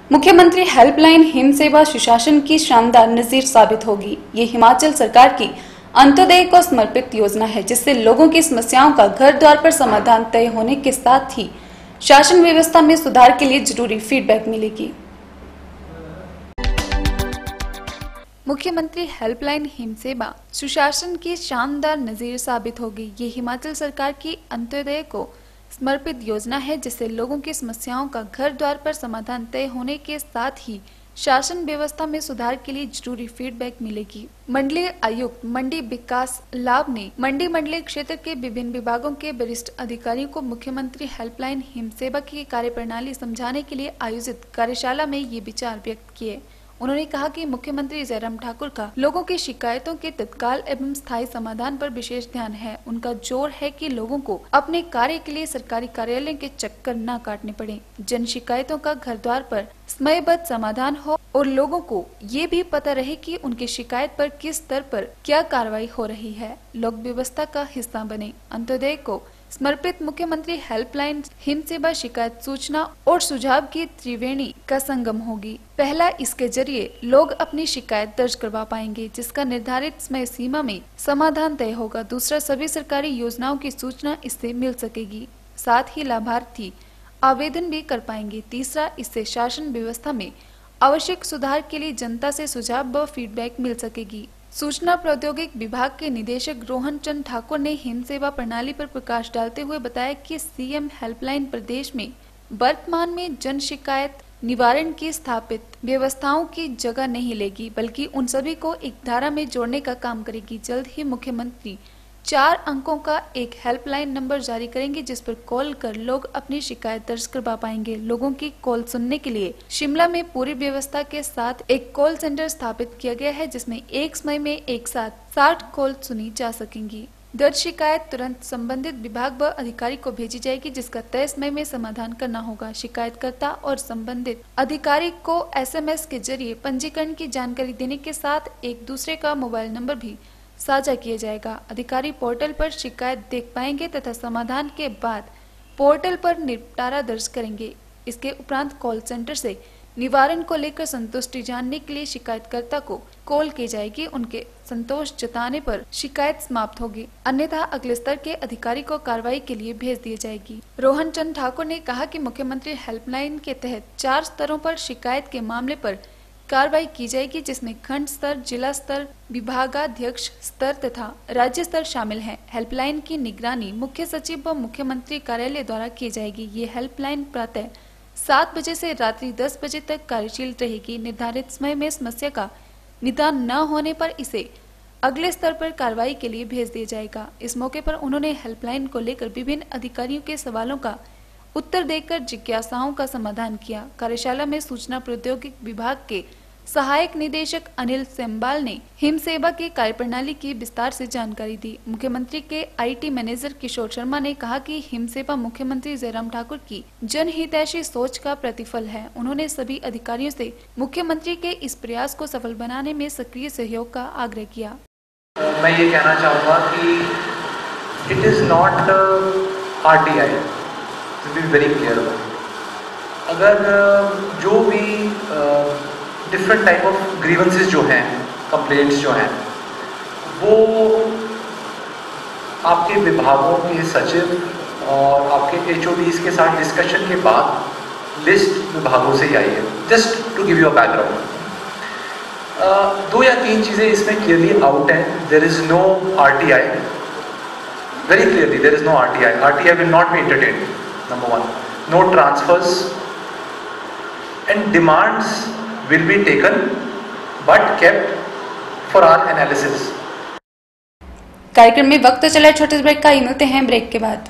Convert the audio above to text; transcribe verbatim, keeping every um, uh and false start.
मुख्यमंत्री helpline him सेवा सुशासन की शानदार नजीर साबित होगी। ये हिमाचल सरकार की अंत्योदय को समर्पित योजना है, जिससे लोगों की समस्याओं का घर द्वार पर समाधान तय होने के साथ ही शासन व्यवस्था में सुधार के लिए जरूरी फीडबैक मिलेगी। मुख्यमंत्री हेल्पलाइन हिम सेवा सुशासन की शानदार नजीर साबित होगी। ये हिमाचल सरकार की अंत्योदय को समर्पित योजना है, जिससे लोगों की समस्याओं का घर द्वार पर समाधान तय होने के साथ ही शासन व्यवस्था में सुधार के लिए जरूरी फीडबैक मिलेगी। मंडलीय आयुक्त मंडी विकास लाभ ने मंडी मंडलीय क्षेत्र के विभिन्न विभागों के वरिष्ठ अधिकारियों को मुख्यमंत्री हेल्पलाइन हिम सेवा की कार्यप्रणाली समझाने के लिए आयोजित कार्यशाला में ये विचार व्यक्त किए। उन्होंने कहा कि मुख्यमंत्री जयराम ठाकुर का लोगों की शिकायतों के तत्काल एवं स्थायी समाधान पर विशेष ध्यान है। उनका जोर है कि लोगों को अपने कार्य के लिए सरकारी कार्यालय के चक्कर न काटने पड़े, जन शिकायतों का घर द्वार पर समयबद्ध समाधान हो और लोगों को ये भी पता रहे कि उनकी शिकायत पर किस स्तर पर क्या कार्रवाई हो रही है। लोक व्यवस्था का हिस्सा बने। अंत्योदय को समर्पित मुख्यमंत्री हेल्पलाइन हिम सेवा शिकायत, सूचना और सुझाव की त्रिवेणी का संगम होगी। पहला, इसके जरिए लोग अपनी शिकायत दर्ज करवा पाएंगे, जिसका निर्धारित समय सीमा में समाधान तय होगा। दूसरा, सभी सरकारी योजनाओं की सूचना इससे मिल सकेगी, साथ ही लाभार्थी आवेदन भी कर पाएंगे। तीसरा, इससे शासन व्यवस्था में आवश्यक सुधार के लिए जनता से सुझाव व फीडबैक मिल सकेगी। सूचना प्रौद्योगिकी विभाग के निदेशक रोहन चंद ठाकुर ने हिम सेवा प्रणाली पर प्रकाश डालते हुए बताया कि सीएम हेल्पलाइन प्रदेश में वर्तमान में जन शिकायत निवारण की स्थापित व्यवस्थाओं की जगह नहीं लेगी, बल्कि उन सभी को एक धारा में जोड़ने का काम करेगी। जल्द ही मुख्यमंत्री चार अंकों का एक हेल्पलाइन नंबर जारी करेंगे, जिस पर कॉल कर लोग अपनी शिकायत दर्ज करवा पाएंगे। लोगों की कॉल सुनने के लिए शिमला में पूरी व्यवस्था के साथ एक कॉल सेंटर स्थापित किया गया है, जिसमें एक समय में एक साथ साठ कॉल सुनी जा सकेंगी। दर्ज शिकायत तुरंत संबंधित विभाग व अधिकारी को भेजी जाएगी, जिसका तय समय में समाधान करना होगा। शिकायतकर्ता और संबंधित अधिकारी को एसएमएस के जरिए पंजीकरण की जानकारी देने के साथ एक दूसरे का मोबाइल नंबर भी साझा किया जाएगा। अधिकारी पोर्टल पर शिकायत देख पाएंगे तथा समाधान के बाद पोर्टल पर निपटारा दर्ज करेंगे। इसके उपरांत कॉल सेंटर से निवारण को लेकर संतुष्टि जानने के लिए शिकायतकर्ता को कॉल की जाएगी। उनके संतोष जताने पर शिकायत समाप्त होगी, अन्यथा अगले स्तर के अधिकारी को कार्रवाई के लिए भेज दी जाएगी। रोहन चंद ठाकुर ने कहा कि मुख्यमंत्री हेल्पलाइन के तहत चार स्तरों पर शिकायत के मामले पर कार्रवाई की जाएगी, जिसमें खंड स्तर, जिला स्तर, विभागाध्यक्ष स्तर तथा राज्य स्तर शामिल हैं। हेल्पलाइन की निगरानी मुख्य सचिव व मुख्यमंत्री कार्यालय द्वारा की जाएगी। ये हेल्पलाइन प्रातः सात बजे से रात्रि दस बजे तक कार्यशील रहेगी। निर्धारित समय में समस्या का निदान न होने पर इसे अगले स्तर पर कार्रवाई के लिए भेज दिया जाएगा। इस मौके पर उन्होंने हेल्पलाइन को लेकर विभिन्न अधिकारियों के सवालों का उत्तर देकर जिज्ञासाओं का समाधान किया। कार्यशाला में सूचना प्रौद्योगिकी विभाग के सहायक निदेशक अनिल सेम्बाल ने हिम सेवा की कार्यप्रणाली की विस्तार से जानकारी दी। मुख्यमंत्री के आईटी मैनेजर किशोर शर्मा ने कहा कि हिम सेवा मुख्यमंत्री जयराम ठाकुर की जनहितैषी सोच का प्रतिफल है। उन्होंने सभी अधिकारियों से मुख्यमंत्री के इस प्रयास को सफल बनाने में सक्रिय सहयोग का आग्रह किया। मैं ये कहना चाहूँगा कि it is not R T I, to be very clear about it. अगर जो भी डिफरेंट टाइप ऑफ ग्रीवेंसेस जो हैं, कंप्लेंट्स जो हैं, वो आपके विभागों के सचिव और आपके एच ओ डीज़ के साथ डिस्कशन के बाद लिस्ट विभागों से ही आई है। Just to give you a background, दो या तीन चीज़ें इसमें क्लियरली आउट हैं। There is no R T I, very clearly there is no R T I. R T I will not be entertained. Number one, no transfers and demands will be taken but kept for our analysis. कार्यक्रम में वक्त तो चला छोटे break का, ही मिलते हैं break के बाद।